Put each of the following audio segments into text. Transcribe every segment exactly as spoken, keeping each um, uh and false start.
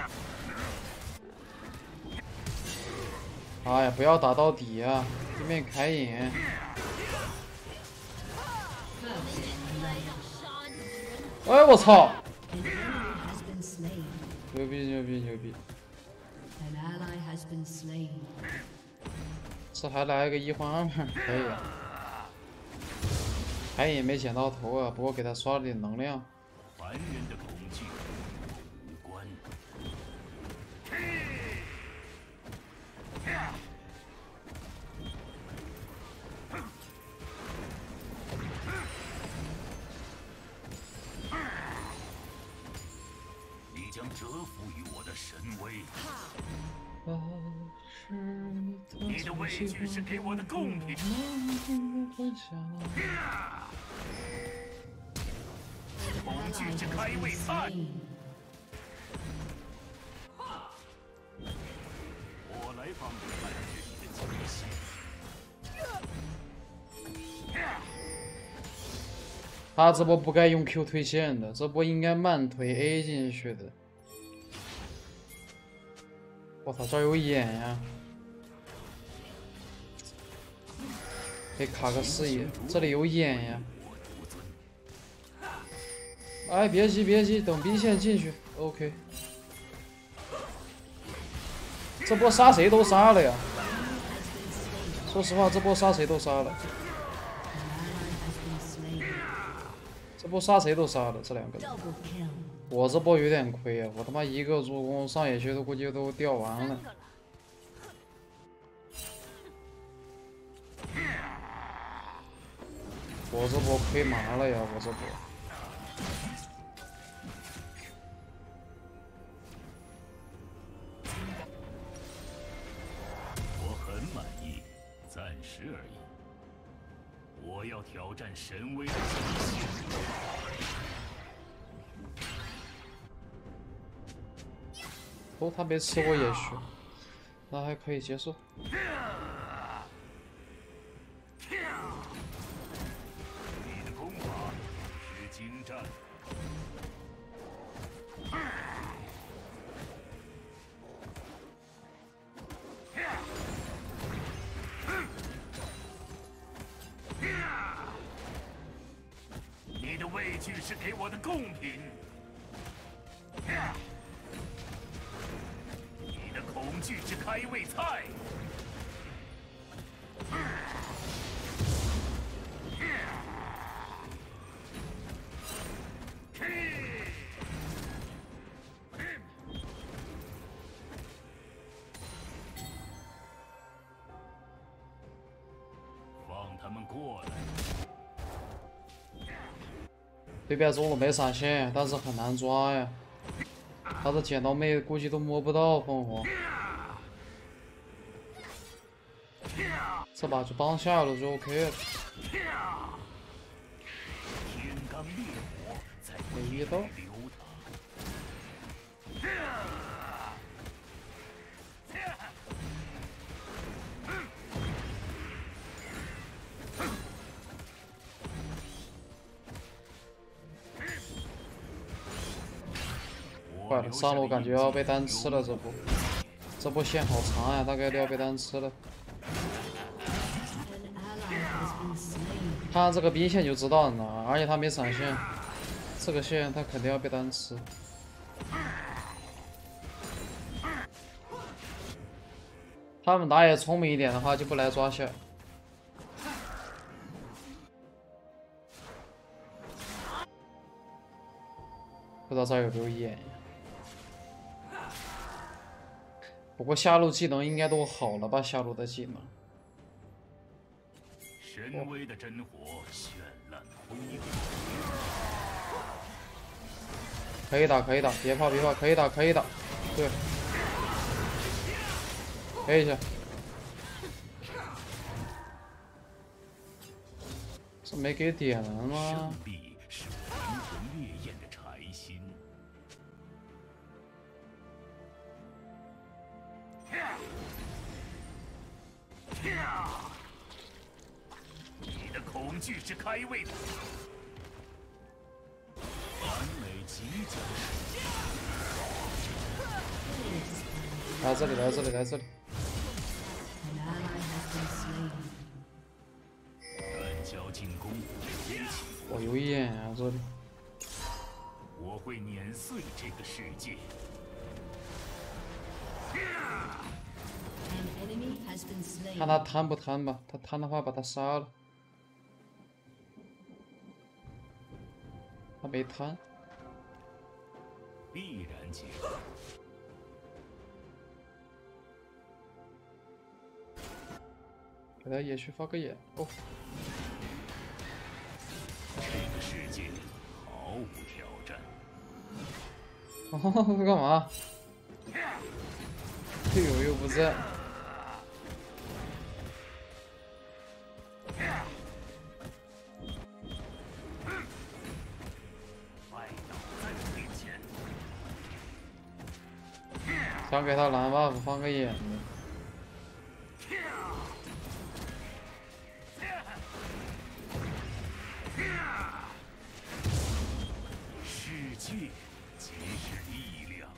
哎呀，不要打到底啊！对面开眼。哎，我操！牛逼牛逼牛逼！这还来个一换二，可以。开眼没捡到头啊，不过给他刷了点能量。 凡人的恐惧无关。你将折服于我的神威。你的畏惧是给我的贡品。恐惧之开胃菜。我来帮你探知你的极限。 他这波不该用 Q 推线的，这波应该慢推 A 进去的。我操，这儿有眼呀！可以卡个视野，这里有眼呀！哎，别急别急，等兵线进去 ，OK。这波杀谁都杀了呀！说实话，这波杀谁都杀了。这波杀谁都杀了，这两个人。我这波有点亏啊！我他妈一个助攻上野区都估计都掉完了。我这波亏麻了呀！我这波。 我很满意，暂时而已。我要挑战神威的极限。 哦，他没吃过野区，那还可以接受。 你的功法是精湛。你的畏惧是给我的贡品。你的恐惧是开胃菜。放他们过来。 对面中路没闪现，但是很难抓呀。他的剪刀妹估计都摸不到凤凰。这把就帮下了就 OK 了。 天罡烈火在没遇到。 流坏了，上路感觉要被单吃了，这波，这波线好长呀，大概率要被单吃了。看这个兵线就知道了，而且他没闪现，这个线他肯定要被单吃。他们打野聪明一点的话，就不来抓下。不知道这儿有没有眼呀？不过下路技能应该都好了吧？下路的技能。 神威的真火绚烂辉煌。 可以打，可以打，别怕，别怕，可以打，可以打。对，可以一下。这没给点了吗？ 胜利是我灵魂烈焰的柴心。你的恐惧是开胃的。完美极致。 来这里，来这里，来这里。 单交进攻， 我有眼啊，这里。 我会碾碎这个世界。 看他贪不贪吧，他贪的话把他杀了。他没贪。 必然结。 给他野区发个眼哦。 这个世界毫无挑战。 哦，干嘛？队友又不在。想给他蓝 buff 放个眼。 世界即是力量。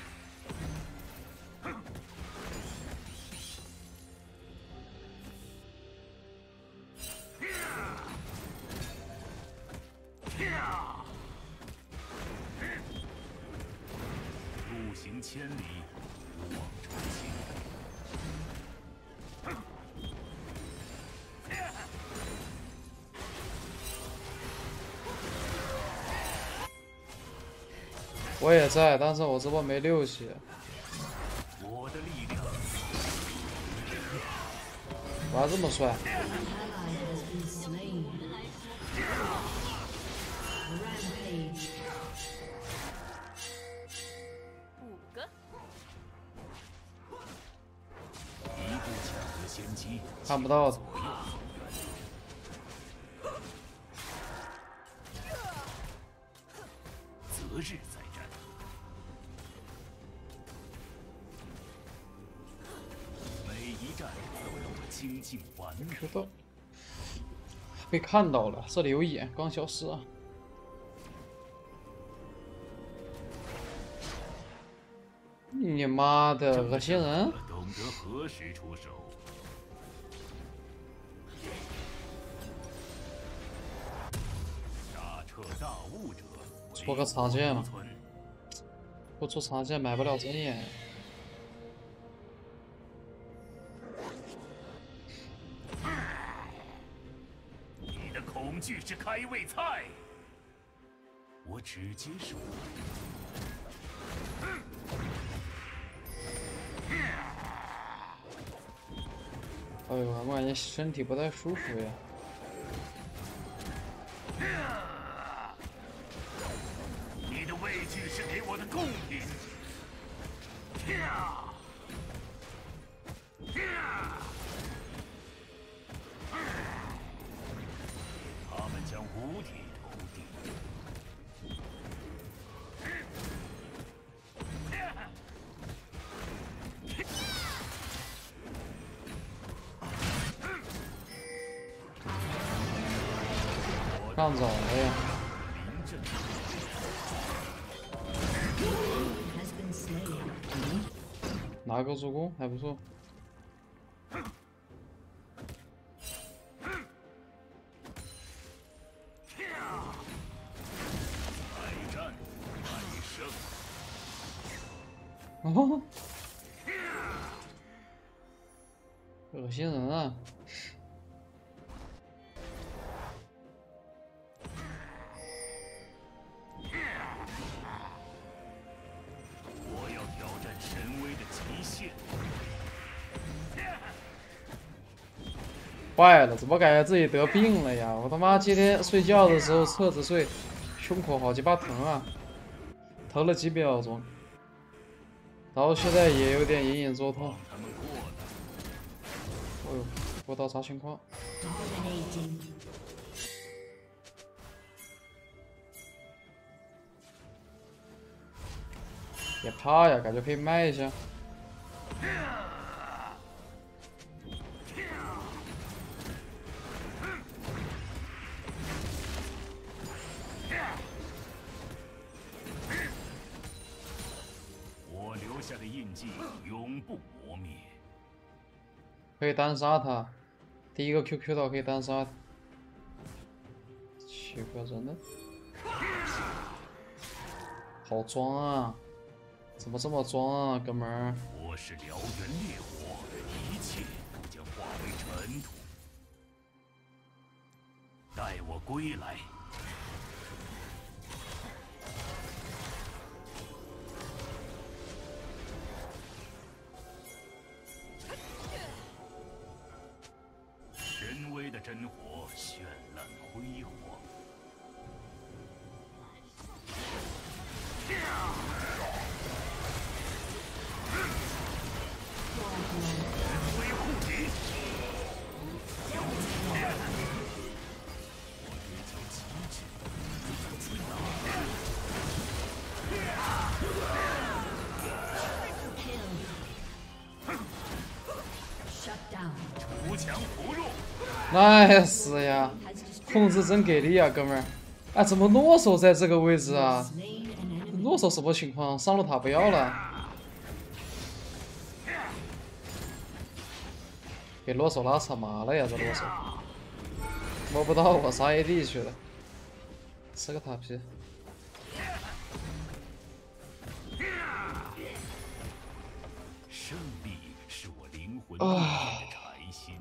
路行千里，不忘初心。 我也在，但是我这波没六血。 我的力量。 我还这么帅。 五个。 一步抢得先机。 看不到的。 择日再战。每一战都让我精进完美。 知道。被看到了，这里有眼，刚消失啊！你妈的，恶心人！ 懂得何时出手。大彻大悟者。 出个长剑嘛，不出长剑买不了真眼。 你的恐惧是开胃菜，我只接受。 哎呦，我感觉身体不太舒服呀。 你的畏惧是给我的贡品。他们将五体投地。 上早了呀！拿个助攻还不错。 百战百胜。 哦，恶心人啊！ 我要挑战神威的极限。 坏了，怎么感觉自己得病了呀？我他妈今天睡觉的时候侧着睡，胸口好鸡巴疼啊，疼了几秒钟，然后现在也有点隐隐作痛。哎呦，不知道啥情况。别怕呀，感觉可以卖一下。 我留下下的印记永不磨灭。 可以单杀他，第一个 Q Q 到可以单杀他。奇怪，真的好装啊！怎么这么装啊，哥们儿？ 我是燎原烈火，一切都将化为尘土。待我归来。 神威的真火绚烂辉煌，神威护体。我追求极致，追到图强扶弱。 nice 呀，控制真给力啊，哥们儿！哎，怎么诺手在这个位置啊？诺手什么情况？上路塔不要了，给诺手拉扯麻了呀！这诺手摸不到我，杀 A D 去了，吃个塔皮。 胜利是我灵魂的柴心。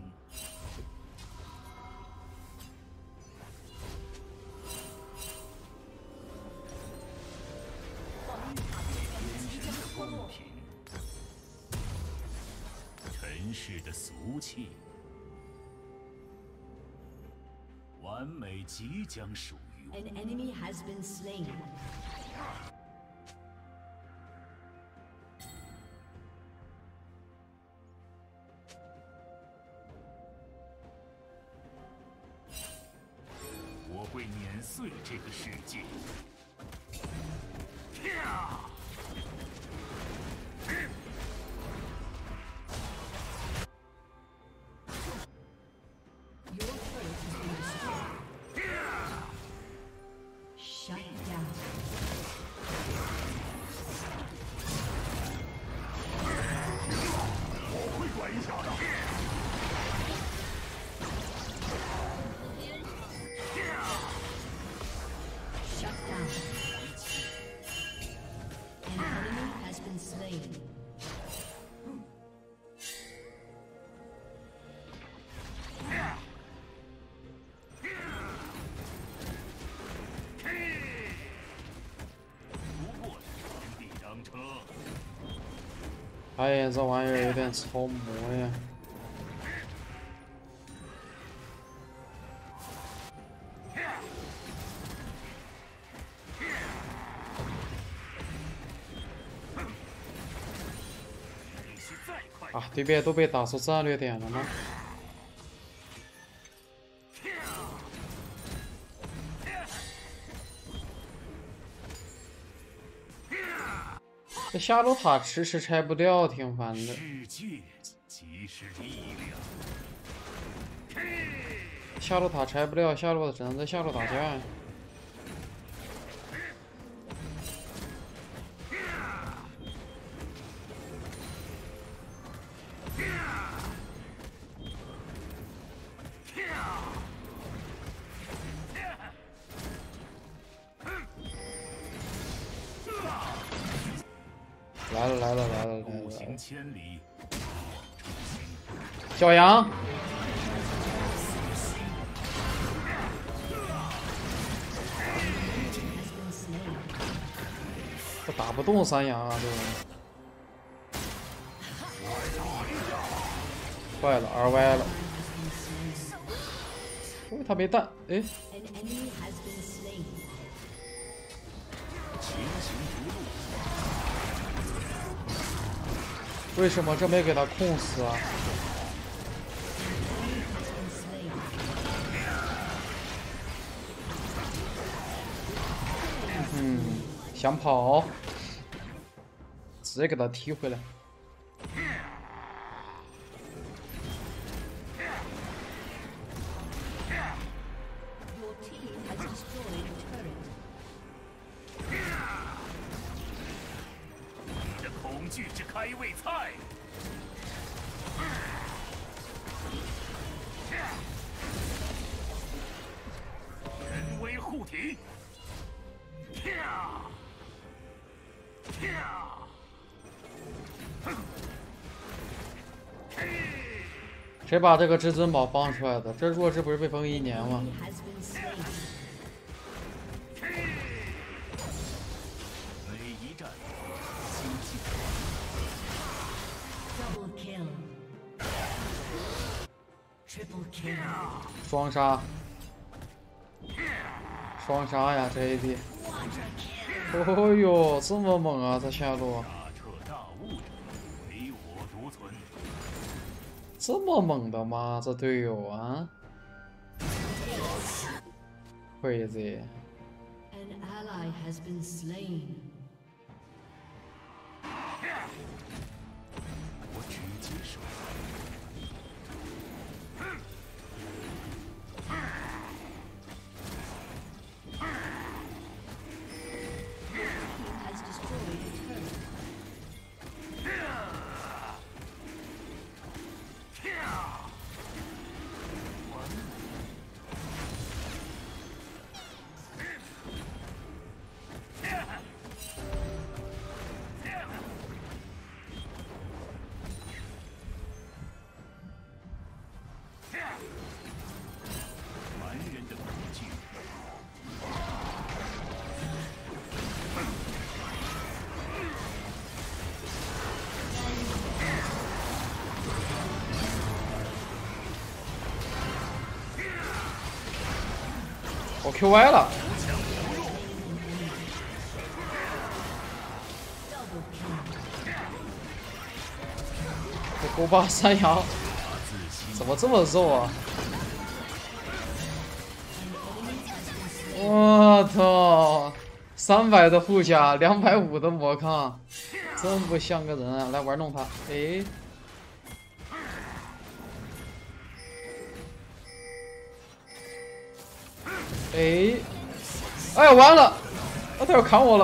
尘世的俗气，完美即将属于我。 An enemy has been slain. 我会碾碎这个世界。啪！ 哎呀，这玩意儿有点超模呀！啊，对面都被打出战略点了吗？这下路塔迟迟拆不掉，挺烦的。 世界即是力量。 下路塔拆不掉，下路只能在下路打架。来了来了来了来了！小杨，这打不动山羊啊，这个坏了，二歪了。哦，他没弹，哎。 为什么这没给他控死啊？嗯，想跑，直接给他踢回来。 你的恐具之开胃菜。人为护体。跳。跳。 谁把这个至尊宝放出来的？这弱智不是被封一年吗？ 每一战， 双杀，双杀呀！这 A D， 哦呦，这么猛啊！这下路， 大彻大悟者，唯我独尊。 这么猛的吗？这队友啊 ，crazy。 An ally has been slain. 我直接说。 Has destroyed a turret. 蛮人的恐惧。 我 Q 歪了，这勾八山羊怎么这么肉啊？我操，三百的护甲，两百五的魔抗，真不像个人啊！来玩弄他，哎。 哎，哎，完了！啊，他要砍我了！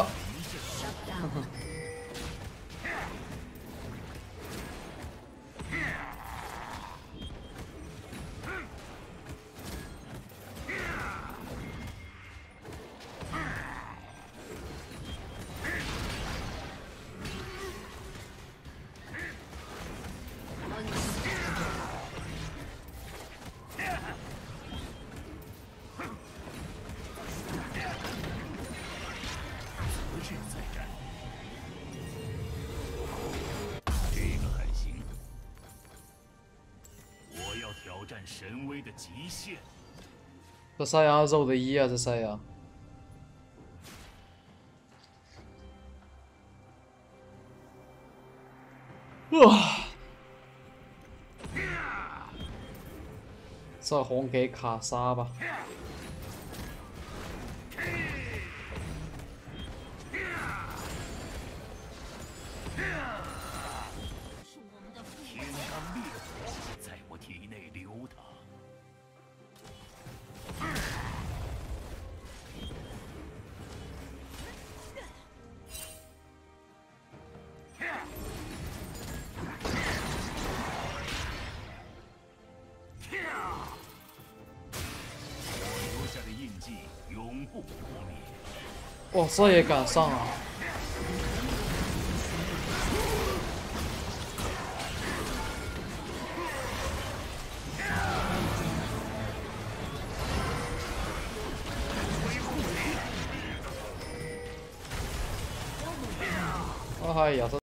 挑战神威的极限。 这山羊肉的一啊，这山羊。哇！这红给卡莎吧。 天罡烈火在我体内流淌。我留下的印记永不磨灭。 哇，这也敢上啊！ 哎呀，这。